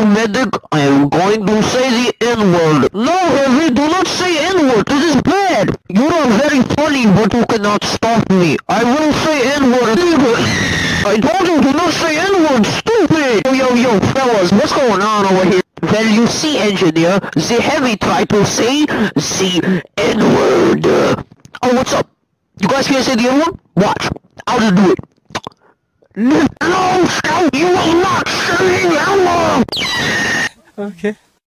medic, I am going to say the N-word. No, Heavy, do not say N-word. This is bad. You are very funny, but you cannot stop me. I will say N-word. I told you, do not say N-word, stupid. Yo, fellas, what's going on over here? Well, you see, engineer, the Heavy tried to say the N-word. Oh, what's up? You guys can't say the N-word? Watch. I'll just do it. No, Scout, you will not say the N-word! Okay.